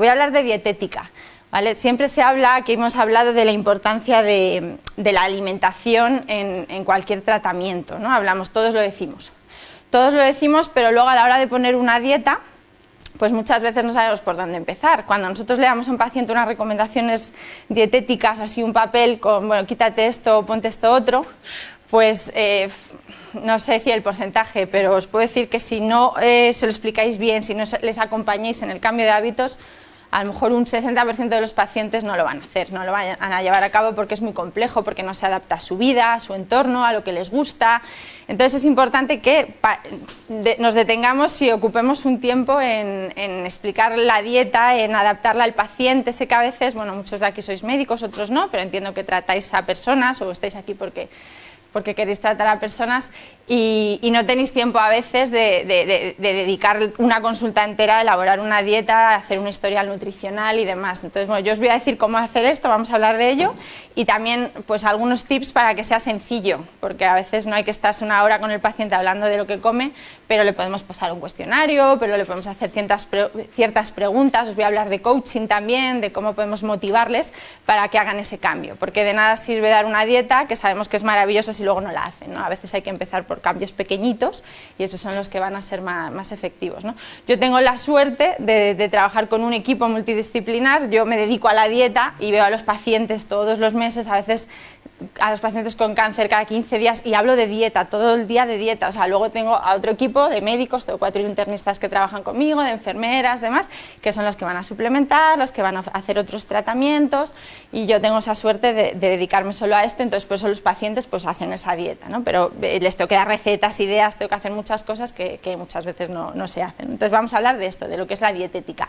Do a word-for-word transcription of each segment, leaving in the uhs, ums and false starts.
Voy a hablar de dietética, ¿vale? Siempre se habla, aquí hemos hablado de la importancia de, de la alimentación en, en cualquier tratamiento, ¿no? Hablamos, todos lo decimos. Todos lo decimos, pero luego a la hora de poner una dieta, pues muchas veces no sabemos por dónde empezar. Cuando nosotros le damos a un paciente unas recomendaciones dietéticas, así un papel con, bueno, quítate esto, ponte esto otro, pues eh, no sé decir el porcentaje, pero os puedo decir que si no eh, se lo explicáis bien, si no les acompañáis en el cambio de hábitos, a lo mejor un sesenta por ciento de los pacientes no lo van a hacer, no lo van a llevar a cabo porque es muy complejo, porque no se adapta a su vida, a su entorno, a lo que les gusta. Entonces es importante que nos detengamos y ocupemos un tiempo en, en explicar la dieta, en adaptarla al paciente. Sé que a veces, bueno, muchos de aquí sois médicos, otros no, pero entiendo que tratáis a personas o estáis aquí porque... porque queréis tratar a personas y, y no tenéis tiempo a veces de, de, de, de dedicar una consulta entera a elaborar una dieta, hacer un historial nutricional y demás. Entonces, bueno, yo os voy a decir cómo hacer esto, vamos a hablar de ello y también pues algunos tips para que sea sencillo, porque a veces no hay que estarse una hora con el paciente hablando de lo que come, pero le podemos pasar un cuestionario, pero le podemos hacer ciertas, pre ciertas preguntas, os voy a hablar de coaching también, de cómo podemos motivarles para que hagan ese cambio, porque de nada sirve dar una dieta que sabemos que es maravillosa y luego no la hacen, ¿no? A veces hay que empezar por cambios pequeñitos y esos son los que van a ser más, más efectivos, ¿no? Yo tengo la suerte de, de trabajar con un equipo multidisciplinar, yo me dedico a la dieta y veo a los pacientes todos los meses, a veces a los pacientes con cáncer cada quince días y hablo de dieta, todo el día de dieta, o sea, luego tengo a otro equipo de médicos, tengo cuatro internistas que trabajan conmigo, de enfermeras, demás, que son los que van a suplementar, los que van a hacer otros tratamientos y yo tengo esa suerte de, de dedicarme solo a esto, entonces por eso los pacientes pues hacen esa dieta, ¿no? Pero les tengo que dar recetas, ideas, tengo que hacer muchas cosas que, que muchas veces no, no se hacen. Entonces vamos a hablar de esto, de lo que es la dietética.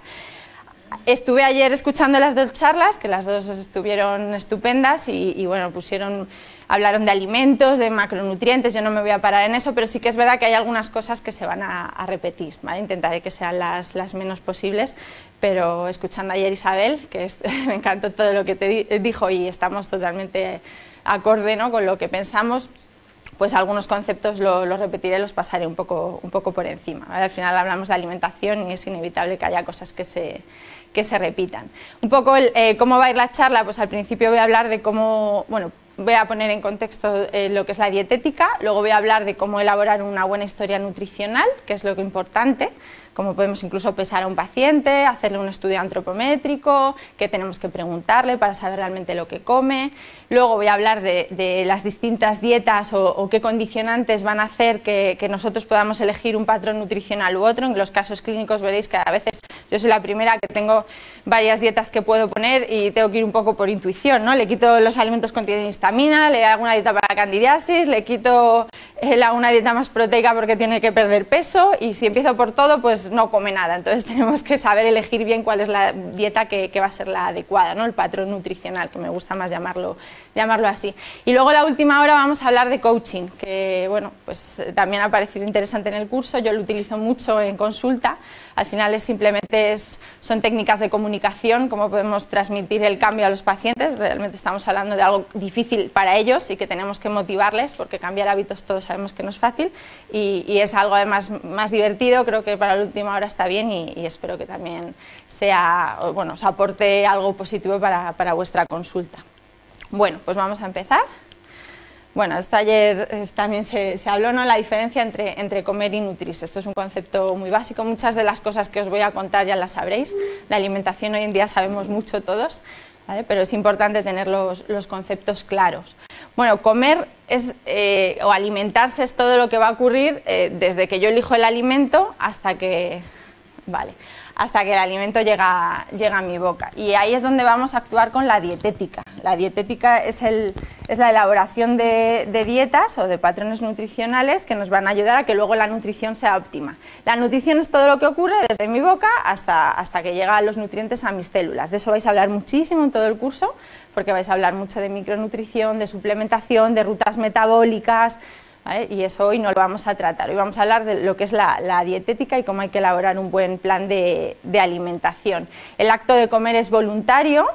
Estuve ayer escuchando las dos charlas, que las dos estuvieron estupendas y, y bueno, pusieron, hablaron de alimentos, de macronutrientes, yo no me voy a parar en eso, pero sí que es verdad que hay algunas cosas que se van a, a repetir, ¿vale? Intentaré que sean las, las menos posibles, pero escuchando ayer Isabel, que es, me encantó todo lo que te di, dijo y estamos totalmente acorde, ¿no?, con lo que pensamos, pues algunos conceptos los lo repetiré, los pasaré un poco, un poco por encima, ¿vale? Al final hablamos de alimentación y es inevitable que haya cosas que se, que se repitan. Un poco el, eh, cómo va a ir la charla, pues al principio voy a hablar de cómo, bueno, voy a poner en contexto eh, lo que es la dietética, luego voy a hablar de cómo elaborar una buena historia nutricional, que es lo que es importante, cómo podemos incluso pesar a un paciente, hacerle un estudio antropométrico, qué tenemos que preguntarle para saber realmente lo que come. Luego voy a hablar de, de las distintas dietas o, o qué condicionantes van a hacer que, que nosotros podamos elegir un patrón nutricional u otro. En los casos clínicos veréis que a veces yo soy la primera que tengo varias dietas que puedo poner y tengo que ir un poco por intuición, ¿no? Le quito los alimentos que contienen histamina, le hago una dieta para candidiasis, le quito eh, una dieta más proteica porque tiene que perder peso y si empiezo por todo, pues no come nada. Entonces tenemos que saber elegir bien cuál es la dieta que, que va a ser la adecuada, ¿no? El patrón nutricional, que me gusta más llamarlo, llamarlo así. Y luego la última hora vamos a hablar de coaching, que bueno, pues también ha parecido interesante en el curso, yo lo utilizo mucho en consulta. Al final es simplemente es, son técnicas de comunicación, cómo podemos transmitir el cambio a los pacientes. Realmente estamos hablando de algo difícil para ellos y que tenemos que motivarles, porque cambiar hábitos todos sabemos que no es fácil y, y es algo además más divertido. Creo que para la última hora está bien y, y espero que también sea, bueno, os aporte algo positivo para, para vuestra consulta. Bueno, pues vamos a empezar. Bueno, esto ayer también se, se habló, ¿no?, la diferencia entre, entre comer y nutrirse. Esto es un concepto muy básico, muchas de las cosas que os voy a contar ya las sabréis. La alimentación hoy en día sabemos mucho todos, ¿vale?, pero es importante tener los, los conceptos claros. Bueno, comer es, eh, o alimentarse es todo lo que va a ocurrir eh, desde que yo elijo el alimento hasta que... Vale. hasta que el alimento llega, llega a mi boca. Y ahí es donde vamos a actuar con la dietética. La dietética es, el, es la elaboración de, de dietas o de patrones nutricionales que nos van a ayudar a que luego la nutrición sea óptima. La nutrición es todo lo que ocurre desde mi boca hasta, hasta que llegan los nutrientes a mis células. De eso vais a hablar muchísimo en todo el curso, porque vais a hablar mucho de micronutrición, de suplementación, de rutas metabólicas, ¿vale? Y eso hoy no lo vamos a tratar. Hoy vamos a hablar de lo que es la, la dietética y cómo hay que elaborar un buen plan de, de alimentación. El acto de comer es voluntario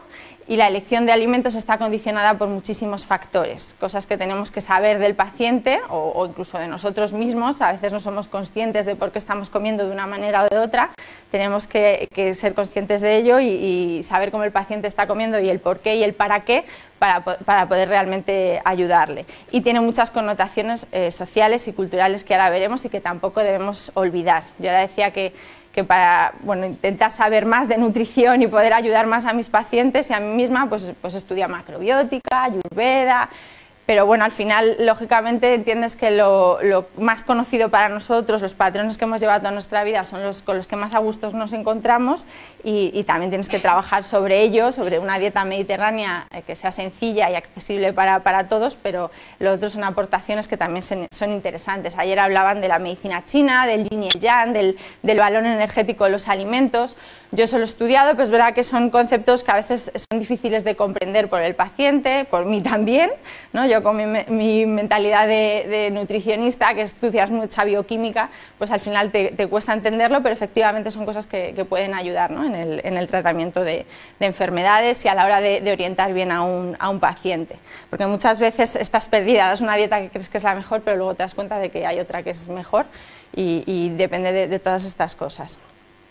y la elección de alimentos está condicionada por muchísimos factores, cosas que tenemos que saber del paciente o, o incluso de nosotros mismos. A veces no somos conscientes de por qué estamos comiendo de una manera o de otra, tenemos que, que ser conscientes de ello y, y saber cómo el paciente está comiendo y el por qué y el para qué para, para poder realmente ayudarle. Y tiene muchas connotaciones eh, sociales y culturales que ahora veremos y que tampoco debemos olvidar. Yo ahora decía que que para bueno, intentar saber más de nutrición y poder ayudar más a mis pacientes y a mí misma, pues, pues estudia macrobiótica, ayurveda, pero bueno, al final, lógicamente, entiendes que lo, lo más conocido para nosotros, los patrones que hemos llevado toda nuestra vida son los con los que más a gustos nos encontramos y, y también tienes que trabajar sobre ello, sobre una dieta mediterránea eh, que sea sencilla y accesible para, para todos, pero lo otro son aportaciones que también son, son interesantes. Ayer hablaban de la medicina china, del yin y el yang, del, del valor energético de los alimentos. Yo eso lo he estudiado, pero es verdad que son conceptos que a veces son difíciles de comprender por el paciente, por mí también, ¿no? Yo con mi, mi mentalidad de, de nutricionista, que estudias mucha bioquímica, pues al final te, te cuesta entenderlo, pero efectivamente son cosas que, que pueden ayudar, ¿no? en, el, en el tratamiento de, de enfermedades y a la hora de, de orientar bien a un, a un paciente. Porque muchas veces estás perdida, das una dieta que crees que es la mejor, pero luego te das cuenta de que hay otra que es mejor y, y depende de, de todas estas cosas.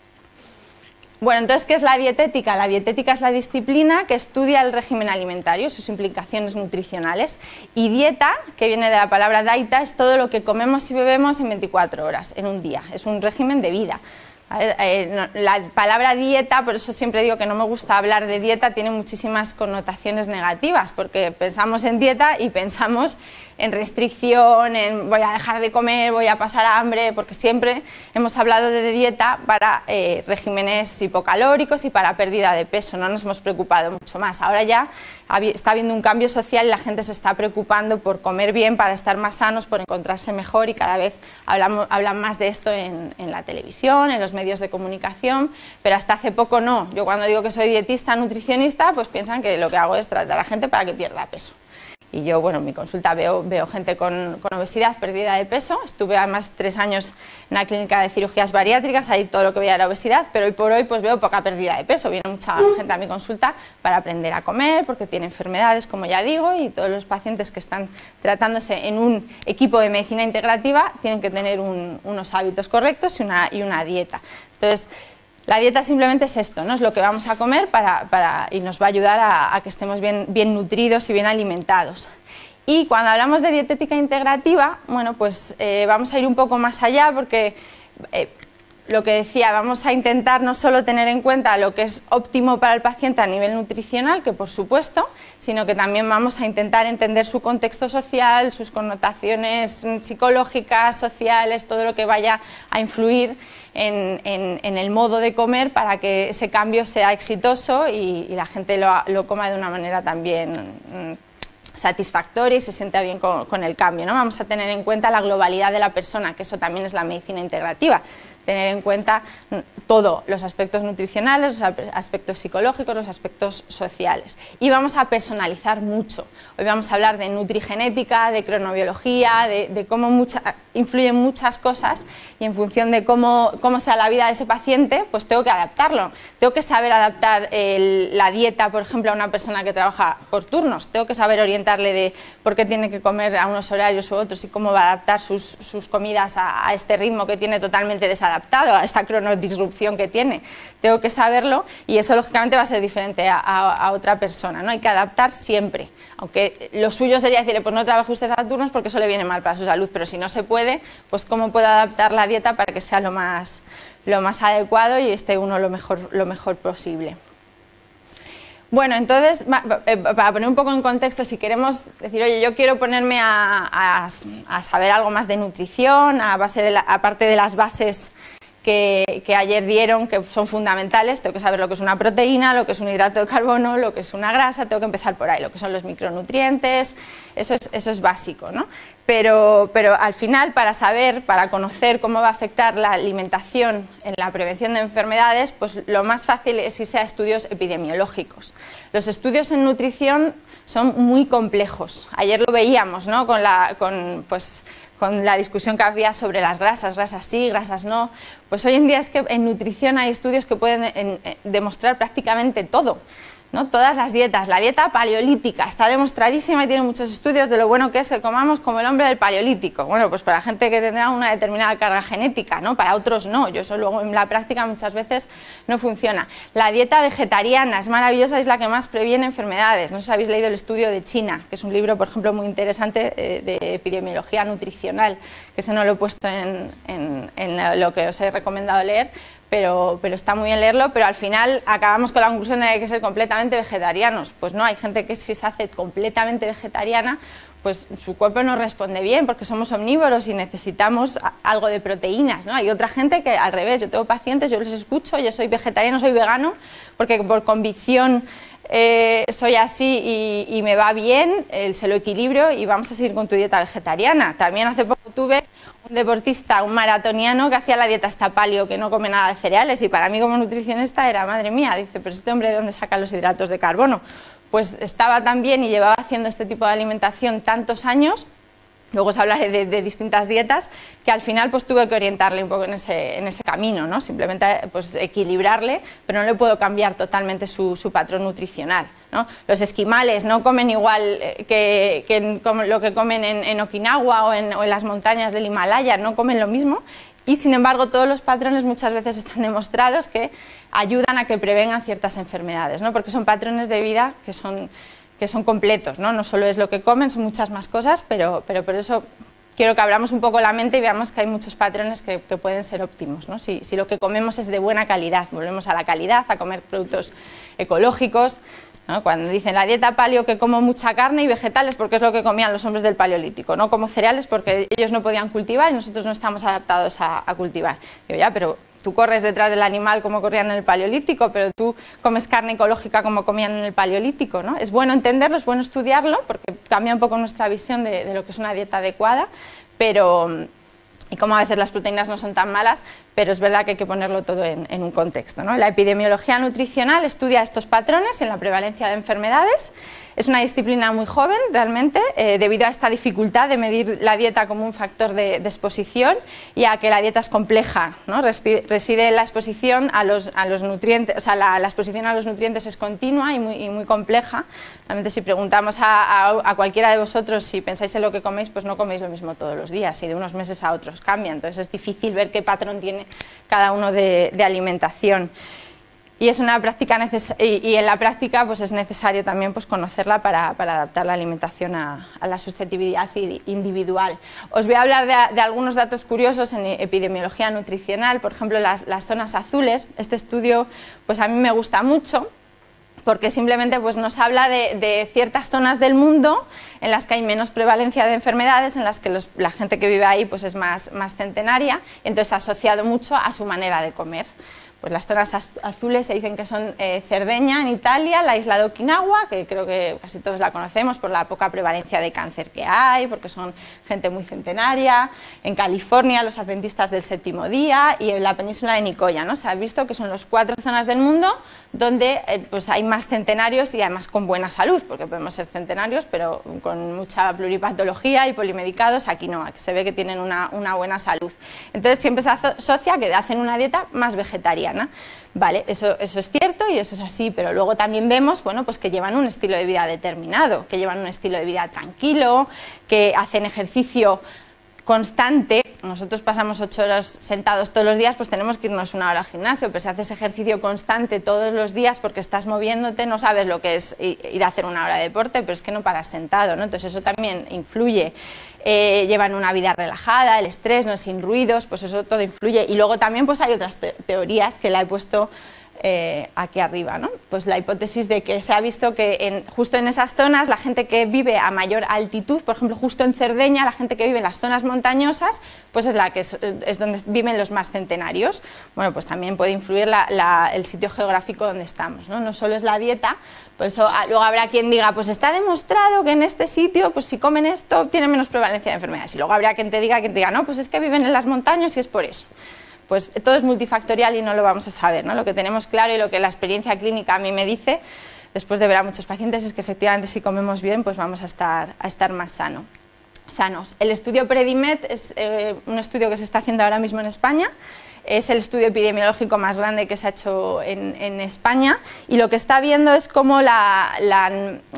Bueno, entonces, ¿qué es la dietética? La dietética es la disciplina que estudia el régimen alimentario, sus implicaciones nutricionales, y dieta, que viene de la palabra daita, es todo lo que comemos y bebemos en veinticuatro horas, en un día, es un régimen de vida. La palabra dieta, por eso siempre digo que no me gusta hablar de dieta, tiene muchísimas connotaciones negativas, porque pensamos en dieta y pensamos en restricción, en voy a dejar de comer, voy a pasar hambre, porque siempre hemos hablado de dieta para eh, regímenes hipocalóricos y para pérdida de peso, no nos hemos preocupado mucho más. Ahora ya está habiendo un cambio social y la gente se está preocupando por comer bien, para estar más sanos, por encontrarse mejor y cada vez hablamos, hablan más de esto en, en la televisión, en los medios de comunicación, pero hasta hace poco no. Yo cuando digo que soy dietista, nutricionista, pues piensan que lo que hago es tratar a la gente para que pierda peso. Y yo, bueno, en mi consulta veo, veo gente con, con obesidad, pérdida de peso. Estuve además tres años en una clínica de cirugías bariátricas, ahí todo lo que veía era obesidad, pero hoy por hoy pues veo poca pérdida de peso. Viene mucha gente a mi consulta para aprender a comer, porque tiene enfermedades, como ya digo, y todos los pacientes que están tratándose en un equipo de medicina integrativa tienen que tener un, unos hábitos correctos y una, y una dieta. Entonces, la dieta simplemente es esto, ¿no? Es lo que vamos a comer para, para, y nos va a ayudar a, a que estemos bien, bien nutridos y bien alimentados. Y cuando hablamos de dietética integrativa, bueno, pues eh, vamos a ir un poco más allá porque eh, lo que decía, vamos a intentar no solo tener en cuenta lo que es óptimo para el paciente a nivel nutricional, que por supuesto, sino que también vamos a intentar entender su contexto social, sus connotaciones psicológicas, sociales, todo lo que vaya a influir en, en, en el modo de comer para que ese cambio sea exitoso y, y la gente lo, lo coma de una manera también mmm, satisfactoria y se sienta bien con, con el cambio, ¿no? Vamos a tener en cuenta la globalidad de la persona, que eso también es la medicina integrativa, tener en cuenta todo, los aspectos nutricionales, los aspectos psicológicos, los aspectos sociales. Y vamos a personalizar mucho. Hoy vamos a hablar de nutrigenética, de cronobiología, de, de cómo mucha, influyen muchas cosas y en función de cómo, cómo sea la vida de ese paciente, pues tengo que adaptarlo. Tengo que saber adaptar el, la dieta, por ejemplo, a una persona que trabaja por turnos. Tengo que saber orientarle de por qué tiene que comer a unos horarios u otros y cómo va a adaptar sus, sus comidas a, a este ritmo que tiene totalmente desadaptado, a esta cronodisrupción que tiene. Tengo que saberlo y eso lógicamente va a ser diferente a, a, a otra persona, ¿no? Hay que adaptar siempre, aunque lo suyo sería decirle, pues no trabaje usted a turnos porque eso le viene mal para su salud, pero si no se puede, pues cómo puedo adaptar la dieta para que sea lo más, lo más adecuado y esté uno lo mejor, lo mejor posible. Bueno, entonces, para poner un poco en contexto, si queremos decir, oye, yo quiero ponerme a, a, a saber algo más de nutrición, a base de la, aparte de las bases que, que ayer dieron, que son fundamentales, tengo que saber lo que es una proteína, lo que es un hidrato de carbono, lo que es una grasa, tengo que empezar por ahí, lo que son los micronutrientes, eso es, eso es básico, ¿no? Pero, pero al final, para saber, para conocer cómo va a afectar la alimentación en la prevención de enfermedades, pues lo más fácil es irse a estudios epidemiológicos. Los estudios en nutrición son muy complejos. Ayer lo veíamos, ¿no? Con la, con, pues, con la discusión que había sobre las grasas, grasas sí, grasas no. Pues hoy en día es que en nutrición hay estudios que pueden en, en, demostrar prácticamente todo. ¿no? Todas las dietas, la dieta paleolítica está demostradísima y tiene muchos estudios de lo bueno que es que comamos como el hombre del paleolítico. Bueno, pues para gente que tendrá una determinada carga genética, ¿no? Para otros no, yo eso luego en la práctica muchas veces no funciona. La dieta vegetariana es maravillosa, es la que más previene enfermedades. No sé si habéis leído el estudio de China, que es un libro, por ejemplo, muy interesante eh, de epidemiología nutricional, que eso no lo he puesto en, en, en lo que os he recomendado leer, Pero, pero está muy bien leerlo, pero al final acabamos con la conclusión de que hay que ser completamente vegetarianos. Pues no, hay gente que si se hace completamente vegetariana, pues su cuerpo no responde bien porque somos omnívoros y necesitamos algo de proteínas, ¿no? Hay otra gente que al revés, yo tengo pacientes, yo les escucho, yo soy vegetariano, soy vegano, porque por convicción eh, soy así y, y me va bien, eh, se lo equilibrio y vamos a seguir con tu dieta vegetariana. También hace poco tuve un deportista, un maratoniano que hacía la dieta esta paleo, que no come nada de cereales, y para mí como nutricionista era, madre mía, dice, pero este hombre ¿de dónde saca los hidratos de carbono? Pues estaba tan bien y llevaba haciendo este tipo de alimentación tantos años, luego os hablaré de, de distintas dietas, que al final pues tuve que orientarle un poco en ese, en ese camino, ¿no? Simplemente pues equilibrarle, pero no le puedo cambiar totalmente su, su patrón nutricional, ¿no? Los esquimales no comen igual que, que en, como lo que comen en, en Okinawa o en, o en las montañas del Himalaya, no comen lo mismo, y sin embargo todos los patrones muchas veces están demostrados que ayudan a que prevengan ciertas enfermedades, ¿no? Porque son patrones de vida que son... que son completos, ¿no? No solo es lo que comen, son muchas más cosas, pero, pero por eso quiero que abramos un poco la mente y veamos que hay muchos patrones que, que pueden ser óptimos, ¿no? Si, si lo que comemos es de buena calidad, volvemos a la calidad, a comer productos ecológicos, ¿no? Cuando dicen la dieta paleo que como mucha carne y vegetales porque es lo que comían los hombres del paleolítico, no como cereales porque ellos no podían cultivar y nosotros no estamos adaptados a, a cultivar. Digo, ya, pero tú corres detrás del animal como corrían en el paleolítico, pero tú comes carne ecológica como comían en el paleolítico, ¿no? Es bueno entenderlo, es bueno estudiarlo, porque cambia un poco nuestra visión de, de lo que es una dieta adecuada, pero, y como a veces las proteínas no son tan malas, pero es verdad que hay que ponerlo todo en, en un contexto, ¿no? La epidemiología nutricional estudia estos patrones en la prevalencia de enfermedades. Es una disciplina muy joven, realmente, eh, debido a esta dificultad de medir la dieta como un factor de, de exposición y a que la dieta es compleja, ¿no? Reside la exposición a los, a los nutrientes, o sea, la, la exposición a los nutrientes es continua y muy, y muy compleja. Realmente, si preguntamos a, a, a cualquiera de vosotros si pensáis en lo que coméis, pues no coméis lo mismo todos los días y de unos meses a otros cambia, entonces es difícil ver qué patrón tiene cada uno de, de alimentación. Y es una práctica neces y, y en la práctica pues es necesario también pues conocerla para, para adaptar la alimentación a, a la susceptibilidad individual. Os voy a hablar de, de algunos datos curiosos en epidemiología nutricional, por ejemplo las, las zonas azules. Este estudio pues a mí me gusta mucho porque simplemente pues, nos habla de, de ciertas zonas del mundo en las que hay menos prevalencia de enfermedades, en las que los, la gente que vive ahí pues, es más, más centenaria, y entonces asociado mucho a su manera de comer. Pues las zonas azules se dicen que son eh, Cerdeña en Italia, la isla de Okinawa, que creo que casi todos la conocemos por la poca prevalencia de cáncer que hay, porque son gente muy centenaria, en California los adventistas del séptimo día y en la península de Nicoya, ¿no? Se ha visto que son las cuatro zonas del mundo donde eh, pues hay más centenarios y además con buena salud, porque podemos ser centenarios pero con mucha pluripatología y polimedicados, aquí no, aquí se ve que tienen una, una buena salud. Entonces siempre se asocia que hacen una dieta más vegetariana. Vale, eso, eso es cierto y eso es así, pero luego también vemos bueno, pues que llevan un estilo de vida determinado, que llevan un estilo de vida tranquilo, que hacen ejercicio constante. Nosotros pasamos ocho horas sentados todos los días, pues tenemos que irnos una hora al gimnasio, pero si haces ejercicio constante todos los días porque estás moviéndote, no sabes lo que es ir a hacer una hora de deporte, pero es que no paras sentado, ¿no? Entonces eso también influye. Eh, llevan una vida relajada, el estrés, no sin ruidos, pues eso todo influye. Y luego también pues hay otras te teorías que la he puesto eh, aquí arriba, ¿no? Pues la hipótesis de que se ha visto que en, justo en esas zonas la gente que vive a mayor altitud, por ejemplo justo en Cerdeña, la gente que vive en las zonas montañosas, pues es la que es, es donde viven los más centenarios. Bueno, pues también puede influir la, la, el sitio geográfico donde estamos, ¿no? No solo es la dieta. Por eso luego habrá quien diga, pues está demostrado que en este sitio, pues si comen esto, tienen menos prevalencia de enfermedades. Y luego habrá quien te diga, quien te diga, no, pues es que viven en las montañas y es por eso. Pues todo es multifactorial y no lo vamos a saber, ¿no? Lo que tenemos claro y lo que la experiencia clínica a mí me dice, después de ver a muchos pacientes, es que efectivamente si comemos bien, pues vamos a estar, a estar más sano, sanos. El estudio PREDIMED es eh, un estudio que se está haciendo ahora mismo en España. es el estudio epidemiológico más grande que se ha hecho en, en España, y lo que está viendo es cómo la, la,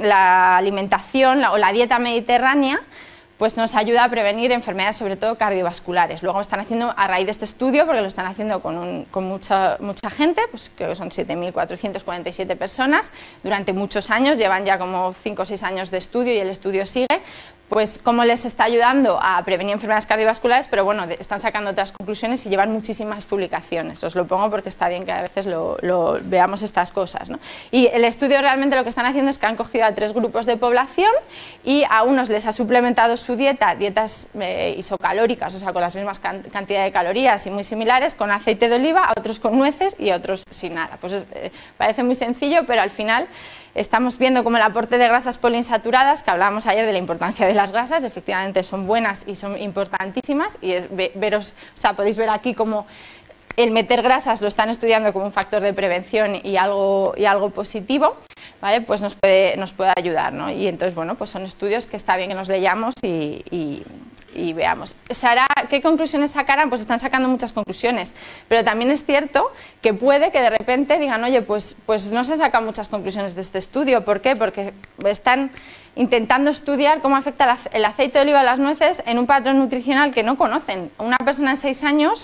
la alimentación la, o la dieta mediterránea pues nos ayuda a prevenir enfermedades, sobre todo cardiovasculares. Luego están haciendo, a raíz de este estudio, porque lo están haciendo con, un, con mucha, mucha gente, pues creo que son siete mil cuatrocientas cuarenta y siete personas, durante muchos años, llevan ya como cinco o seis años de estudio y el estudio sigue, pues cómo les está ayudando a prevenir enfermedades cardiovasculares, pero bueno, de, están sacando otras conclusiones y llevan muchísimas publicaciones. Os lo pongo porque está bien que a veces lo, lo veamos estas cosas, ¿no? Y el estudio realmente lo que están haciendo es que han cogido a tres grupos de población y a unos les ha suplementado su dieta, dietas eh, isocalóricas, o sea, con las mismas can cantidad de calorías y muy similares, con aceite de oliva, a otros con nueces y a otros sin nada. Pues eh, parece muy sencillo, pero al final estamos viendo como el aporte de grasas poliinsaturadas, que hablábamos ayer de la importancia de las grasas, efectivamente son buenas y son importantísimas, y es veros, o sea, podéis ver aquí como el meter grasas lo están estudiando como un factor de prevención y algo, y algo positivo, ¿vale? Pues nos puede, nos puede ayudar, ¿no? Y entonces, bueno, pues son estudios que está bien que nos leyamos y, y, y veamos. Sara, ¿qué conclusiones sacarán? Pues están sacando muchas conclusiones, pero también es cierto que puede que de repente digan, oye, pues, pues no se sacan muchas conclusiones de este estudio. ¿Por qué? Porque están intentando estudiar cómo afecta el aceite de oliva a las nueces en un patrón nutricional que no conocen. Una persona de seis años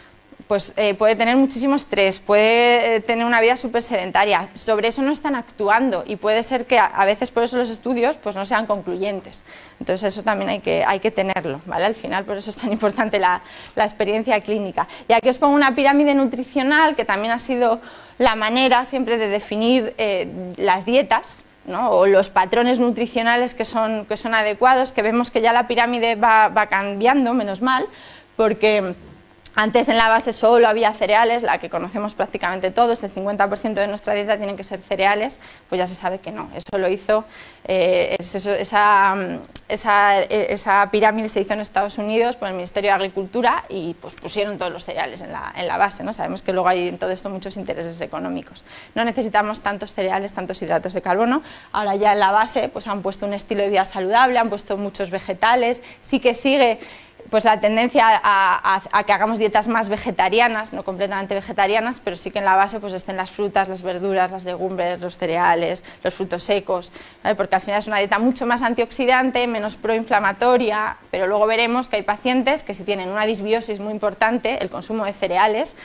pues eh, puede tener muchísimo estrés, puede eh, tener una vida súper sedentaria, sobre eso no están actuando y puede ser que a, a veces por eso los estudios pues no sean concluyentes, entonces eso también hay que, hay que tenerlo, ¿vale? Al final por eso es tan importante la, la experiencia clínica. Y aquí os pongo una pirámide nutricional que también ha sido la manera siempre de definir eh, las dietas, ¿no? O los patrones nutricionales que son, que son adecuados, que vemos que ya la pirámide va, va cambiando, menos mal, porque antes en la base solo había cereales, la que conocemos prácticamente todos, el cincuenta por ciento de nuestra dieta tienen que ser cereales, pues ya se sabe que no, eso lo hizo, eh, es eso, esa, esa, esa pirámide se hizo en Estados Unidos por el Ministerio de Agricultura y pues pusieron todos los cereales en la, en la base, ¿no? Sabemos que luego hay en todo esto muchos intereses económicos. No necesitamos tantos cereales, tantos hidratos de carbono, ahora ya en la base pues han puesto un estilo de vida saludable, han puesto muchos vegetales, sí que sigue pues la tendencia a, a, a que hagamos dietas más vegetarianas, no completamente vegetarianas, pero sí que en la base pues estén las frutas, las verduras, las legumbres, los cereales, los frutos secos, ¿vale? Porque al final es una dieta mucho más antioxidante, menos proinflamatoria, pero luego veremos que hay pacientes que si tienen una disbiosis muy importante, el consumo de cereales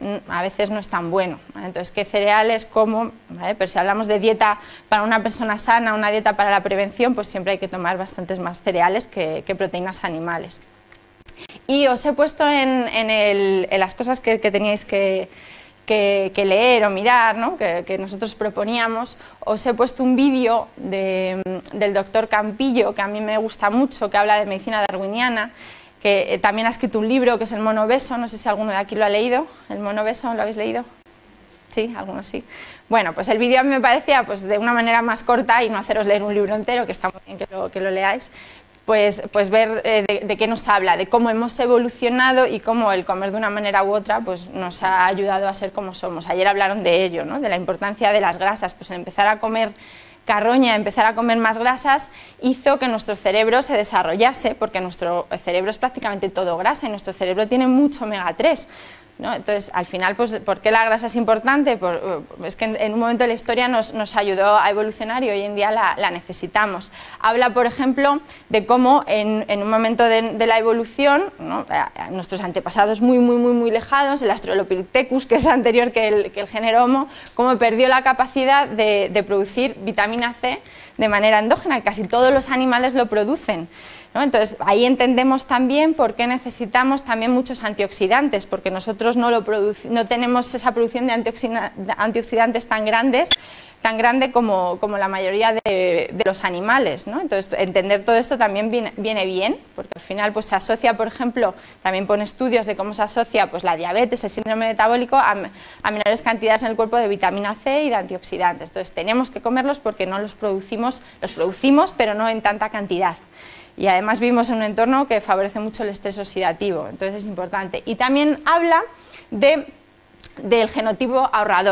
a veces no es tan bueno, ¿vale? Entonces, ¿qué cereales como? ¿Vale? Pero si hablamos de dieta para una persona sana, una dieta para la prevención, pues siempre hay que tomar bastantes más cereales que, que proteínas animales. Y os he puesto en, en, el, en las cosas que, que teníais que, que, que leer o mirar, ¿no? que, que nosotros proponíamos, os he puesto un vídeo de, del doctor Campillo, que a mí me gusta mucho, que habla de medicina darwiniana, que eh, también ha escrito un libro que es El mono obeso, no sé si alguno de aquí lo ha leído, El mono obeso, ¿lo habéis leído? Sí, algunos sí. Bueno, pues el vídeo a mí me parecía pues, de una manera más corta y no haceros leer un libro entero, que está muy bien que lo, que lo leáis, Pues, pues ver eh, de, de qué nos habla, de cómo hemos evolucionado y cómo el comer de una manera u otra pues, nos ha ayudado a ser como somos. Ayer hablaron de ello, ¿no? De la importancia de las grasas, pues empezar a comer carroña, empezar a comer más grasas, hizo que nuestro cerebro se desarrollase, porque nuestro cerebro es prácticamente todo grasa y nuestro cerebro tiene mucho omega tres. ¿No? Entonces, al final, pues, ¿por qué la grasa es importante? Por, es que en, en un momento de la historia nos, nos ayudó a evolucionar y hoy en día la, la necesitamos. Habla, por ejemplo, de cómo en, en un momento de, de la evolución, ¿no? Nuestros antepasados muy, muy, muy, muy lejanos, el Australopithecus, que es anterior que el, que el género Homo, cómo perdió la capacidad de, de producir vitamina C de manera endógena, casi todos los animales lo producen, ¿no? Entonces ahí entendemos también por qué necesitamos también muchos antioxidantes, porque nosotros no, lo no tenemos esa producción de antioxidantes tan grandes, tan grande como, como la mayoría de, de los animales, ¿no? Entonces entender todo esto también viene, viene bien, porque al final pues, se asocia, por ejemplo, también pone estudios de cómo se asocia pues, la diabetes, el síndrome metabólico a, a menores cantidades en el cuerpo de vitamina C y de antioxidantes. Entonces tenemos que comerlos porque no los producimos, los producimos pero no en tanta cantidad. Y además vivimos en un entorno que favorece mucho el estrés oxidativo, entonces es importante. Y también habla de, del genotipo ahorrador,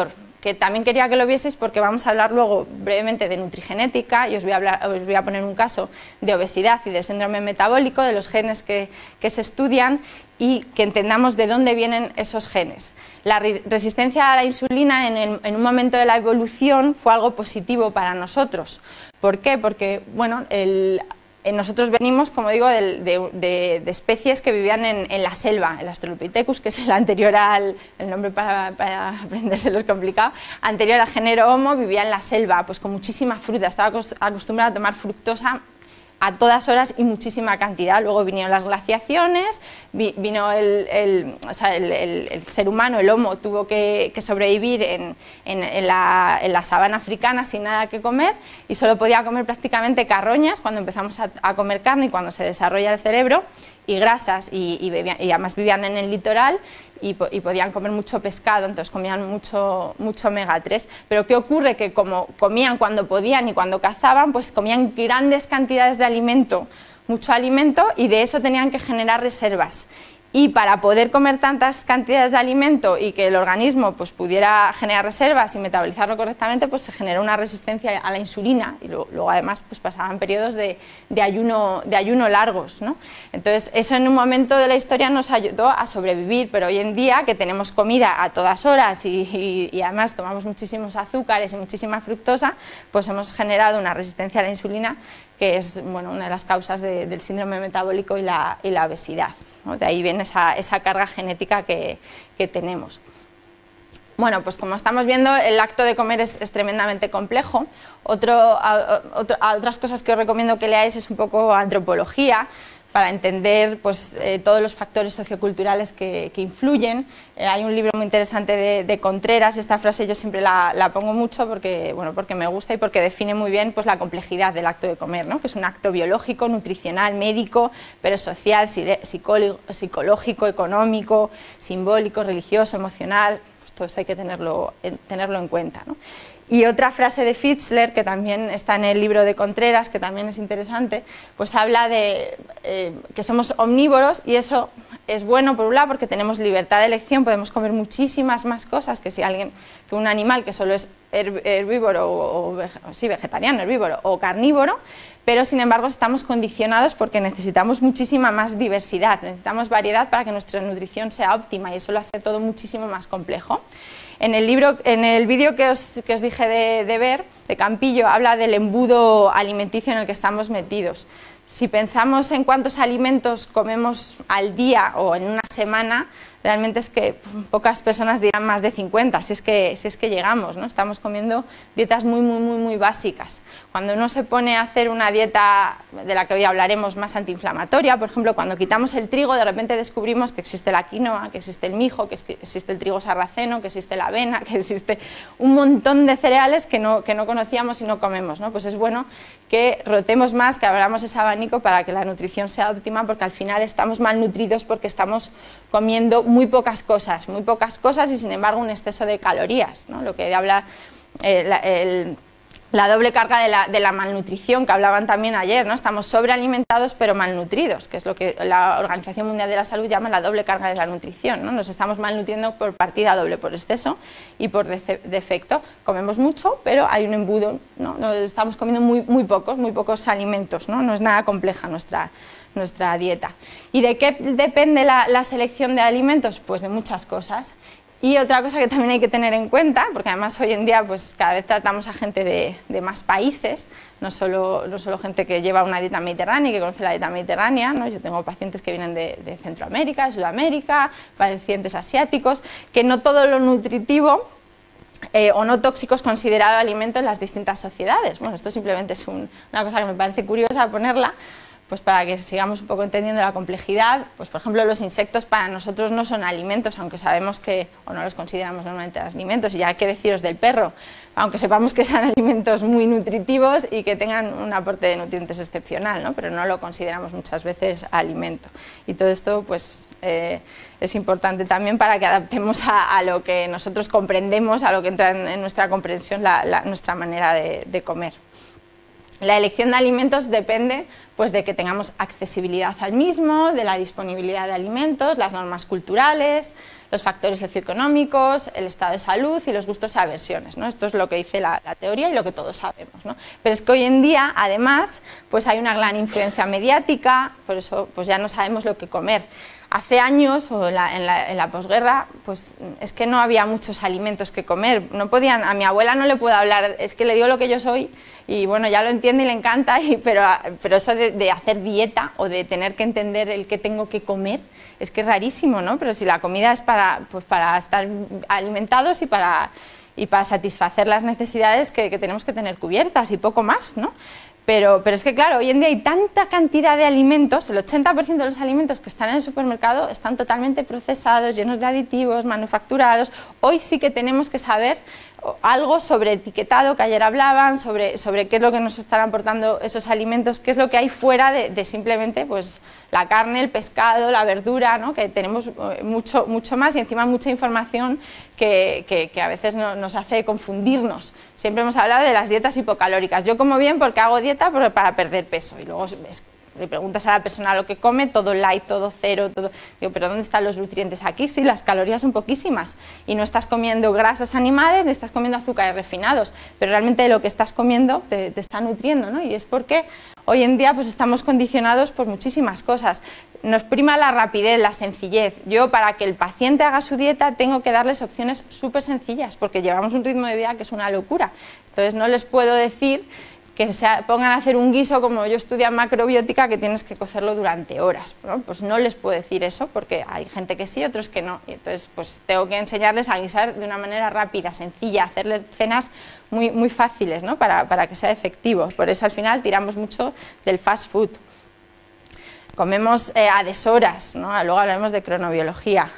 que también quería que lo vieseis porque vamos a hablar luego brevemente de nutrigenética y os voy a, hablar, os voy a poner un caso de obesidad y de síndrome metabólico, de los genes que, que se estudian y que entendamos de dónde vienen esos genes. La re resistencia a la insulina en, el, en un momento de la evolución fue algo positivo para nosotros. ¿Por qué? Porque, bueno, el... nosotros venimos, como digo, de, de, de, de especies que vivían en, en la selva, el Australopithecus, que es el anterior al, el nombre para, para aprendérselo es complicado, anterior al género Homo, vivía en la selva, pues con muchísima fruta, estaba acostumbrado a tomar fructosa a todas horas y muchísima cantidad. Luego vinieron las glaciaciones, vi, vino el, el, o sea, el, el, el ser humano, el Homo, tuvo que, que sobrevivir en, en, en, la, en la sabana africana sin nada que comer y solo podía comer prácticamente carroñas cuando empezamos a, a comer carne y cuando se desarrolla el cerebro, y grasas, y, y, bebían, y además vivían en el litoral y, y podían comer mucho pescado, entonces comían mucho, mucho omega tres. Pero ¿qué ocurre? Que como comían cuando podían y cuando cazaban, pues comían grandes cantidades de alimento, mucho alimento, y de eso tenían que generar reservas. Y para poder comer tantas cantidades de alimento y que el organismo pues, pudiera generar reservas y metabolizarlo correctamente, pues se generó una resistencia a la insulina y luego, luego además pues, pasaban periodos de, de, ayuno, de ayuno largos, ¿no? Entonces eso en un momento de la historia nos ayudó a sobrevivir, pero hoy en día que tenemos comida a todas horas y, y, y además tomamos muchísimos azúcares y muchísima fructosa, pues hemos generado una resistencia a la insulina que es bueno, una de las causas de, del síndrome metabólico y la, y la obesidad, ¿no? De ahí viene esa, esa carga genética que, que tenemos. Bueno, pues como estamos viendo, el acto de comer es, es tremendamente complejo. Otro, a, otro, a otras cosas que os recomiendo que leáis es un poco antropología, para entender pues, eh, todos los factores socioculturales que, que influyen. Eh, hay un libro muy interesante de, de Contreras, y esta frase yo siempre la, la pongo mucho porque, bueno, porque me gusta y porque define muy bien pues, la complejidad del acto de comer, ¿no? Que es un acto biológico, nutricional, médico, pero social, psicológico, económico, simbólico, religioso, emocional. Pues todo esto hay que tenerlo, tenerlo en cuenta, ¿no? Y otra frase de Fitzler, que también está en el libro de Contreras, que también es interesante, pues habla de eh, que somos omnívoros, y eso es bueno por un lado porque tenemos libertad de elección, podemos comer muchísimas más cosas que si alguien, que un animal que solo es herbívoro o, o sí, vegetariano, herbívoro o carnívoro, pero sin embargo estamos condicionados porque necesitamos muchísima más diversidad, necesitamos variedad para que nuestra nutrición sea óptima, y eso lo hace todo muchísimo más complejo. En el libro, en el vídeo que os, que os dije de, de ver, de Campillo, habla del embudo alimenticio en el que estamos metidos. Si pensamos en cuántos alimentos comemos al día o en una semana, realmente es que pocas personas dirán más de cincuenta, si es que, si es que llegamos, ¿no? Estamos comiendo dietas muy, muy, muy, muy básicas. Cuando uno se pone a hacer una dieta, de la que hoy hablaremos, más antiinflamatoria, por ejemplo, cuando quitamos el trigo, de repente descubrimos que existe la quinoa, que existe el mijo, que existe el trigo sarraceno, que existe la avena, que existe un montón de cereales que no, que no conocíamos y no comemos, ¿no? Pues es bueno que rotemos más, que abramos ese abanico para que la nutrición sea óptima, porque al final estamos malnutridos porque estamos comiendo muy pocas cosas, muy pocas cosas y sin embargo un exceso de calorías, ¿no? Lo que habla eh, la, el, la doble carga de la, de la malnutrición, que hablaban también ayer, ¿no? Estamos sobrealimentados pero malnutridos, que es lo que la Organización Mundial de la Salud llama la doble carga de la nutrición, ¿no? Nos estamos malnutriendo por partida doble, por exceso y por defecto. Comemos mucho, pero hay un embudo, ¿no? Nos estamos comiendo muy, muy pocos, muy pocos alimentos, ¿no? No es nada compleja nuestra nuestra dieta. ¿Y de qué depende la, la selección de alimentos? Pues de muchas cosas. Y otra cosa que también hay que tener en cuenta, porque además hoy en día pues cada vez tratamos a gente de, de más países, no solo, no solo gente que lleva una dieta mediterránea y que conoce la dieta mediterránea, ¿no? Yo tengo pacientes que vienen de, de Centroamérica, de Sudamérica, pacientes asiáticos, que no todo lo nutritivo Eh, o no tóxico es considerado alimento en las distintas sociedades. Bueno, esto simplemente es un, una cosa que me parece curiosa ponerla, pues para que sigamos un poco entendiendo la complejidad. Pues por ejemplo los insectos para nosotros no son alimentos, aunque sabemos que, o no los consideramos normalmente alimentos, y ya hay que deciros del perro, aunque sepamos que sean alimentos muy nutritivos y que tengan un aporte de nutrientes excepcional, ¿no? Pero no lo consideramos muchas veces alimento. Y todo esto pues eh, es importante también para que adaptemos a, a lo que nosotros comprendemos, a lo que entra en, en nuestra comprensión, la, la, nuestra manera de, de comer. La elección de alimentos depende pues, de que tengamos accesibilidad al mismo, de la disponibilidad de alimentos, las normas culturales, los factores socioeconómicos, el estado de salud y los gustos y aversiones, ¿no? Esto es lo que dice la, la teoría y lo que todos sabemos, ¿no? Pero es que hoy en día, además, pues hay una gran influencia mediática, por eso pues ya no sabemos lo que comer. Hace años, o la, en, la, en la posguerra, pues es que no había muchos alimentos que comer, no podían, a mi abuela no le puedo hablar, es que le digo lo que yo soy y bueno, ya lo entiende y le encanta, y, pero, pero eso de, de hacer dieta o de tener que entender el que tengo que comer, es que es rarísimo, ¿no? Pero si la comida es para, pues para estar alimentados y para, y para satisfacer las necesidades que, que tenemos que tener cubiertas y poco más, ¿no? Pero, pero es que claro, hoy en día hay tanta cantidad de alimentos, el ochenta por ciento de los alimentos que están en el supermercado están totalmente procesados, llenos de aditivos, manufacturados. Hoy sí que tenemos que saber algo sobre etiquetado, que ayer hablaban, sobre, sobre qué es lo que nos están aportando esos alimentos, qué es lo que hay fuera de, de simplemente pues, la carne, el pescado, la verdura, ¿no? Que tenemos mucho, mucho más y encima mucha información que, que, que a veces no, nos hace confundirnos. Siempre hemos hablado de las dietas hipocalóricas. Yo como bien porque hago dieta para perder peso y luego ves, le preguntas a la persona lo que come, todo light, todo cero, todo. Digo, pero ¿dónde están los nutrientes? Aquí sí, las calorías son poquísimas y no estás comiendo grasas animales ni estás comiendo azúcares refinados, pero realmente lo que estás comiendo te, te está nutriendo, ¿no? Y es porque hoy en día pues estamos condicionados por muchísimas cosas. Nos prima la rapidez, la sencillez. Yo, para que el paciente haga su dieta, tengo que darles opciones súper sencillas porque llevamos un ritmo de vida que es una locura. Entonces no les puedo decir que se pongan a hacer un guiso como yo estudio macrobiótica, que tienes que cocerlo durante horas, ¿no? Pues no les puedo decir eso porque hay gente que sí, otros que no, y entonces pues tengo que enseñarles a guisar de una manera rápida, sencilla, hacerles cenas muy, muy fáciles, ¿no? para, para que sea efectivo. Por eso al final tiramos mucho del fast food. Comemos eh, a deshoras, ¿no? Luego hablaremos de cronobiología.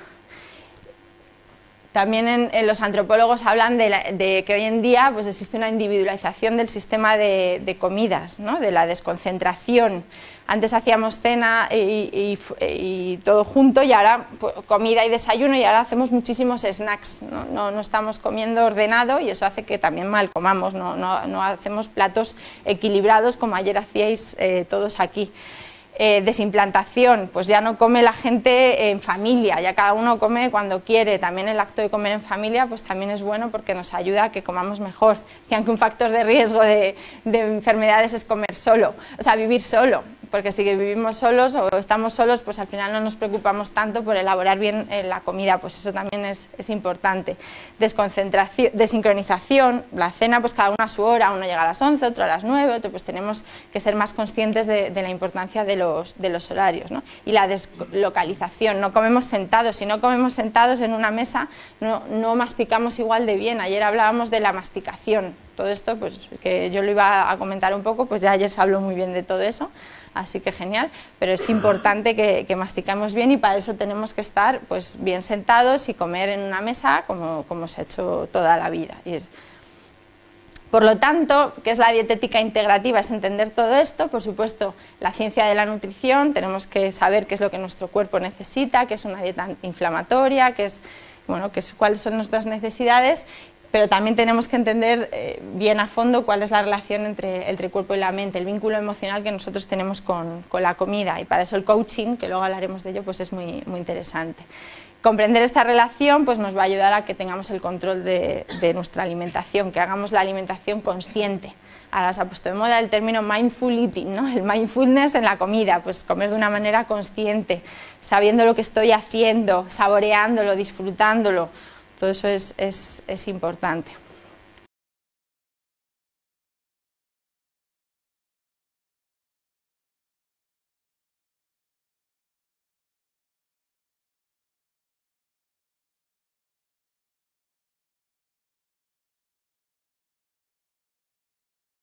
También en, en los antropólogos hablan de, la, de que hoy en día pues, existe una individualización del sistema de, de comidas, ¿no? De la desconcentración. Antes hacíamos cena y, y, y todo junto y ahora pues, comida y desayuno y ahora hacemos muchísimos snacks, ¿no? No, no estamos comiendo ordenado y eso hace que también mal comamos, no, no, no hacemos platos equilibrados como ayer hacíais eh, todos aquí. Eh, desimplantación, pues ya no come la gente en familia, ya cada uno come cuando quiere. También el acto de comer en familia pues también es bueno porque nos ayuda a que comamos mejor. Decían que un factor de riesgo de, de enfermedades es comer solo, o sea, vivir solo, porque si vivimos solos o estamos solos, pues al final no nos preocupamos tanto por elaborar bien eh, la comida, pues eso también es, es importante. Desconcentración, desincronización, la cena pues cada uno a su hora, uno llega a las once, otro a las nueve, otro, pues tenemos que ser más conscientes de, de la importancia de los, de los horarios, ¿no? Y la deslocalización, no comemos sentados, si no comemos sentados en una mesa no, no masticamos igual de bien. Ayer hablábamos de la masticación, todo esto pues que yo lo iba a comentar un poco, pues ya ayer se habló muy bien de todo eso. Así que genial, pero es importante que, que masticamos bien y para eso tenemos que estar pues, bien sentados y comer en una mesa como, como se ha hecho toda la vida. Y es, por lo tanto, ¿qué es la dietética integrativa? Es entender todo esto, por supuesto, la ciencia de la nutrición, tenemos que saber qué es lo que nuestro cuerpo necesita, qué es una dieta antiinflamatoria, qué es, bueno, qué es, cuáles son nuestras necesidades, pero también tenemos que entender eh, bien a fondo cuál es la relación entre, entre el cuerpo y la mente, el vínculo emocional que nosotros tenemos con, con la comida, y para eso el coaching, que luego hablaremos de ello, pues es muy, muy interesante. Comprender esta relación pues nos va a ayudar a que tengamos el control de, de nuestra alimentación, que hagamos la alimentación consciente. Ahora se ha puesto de moda el término mindful eating, ¿no? El mindfulness en la comida, pues comer de una manera consciente, sabiendo lo que estoy haciendo, saboreándolo, disfrutándolo. Todo eso es, es, es importante.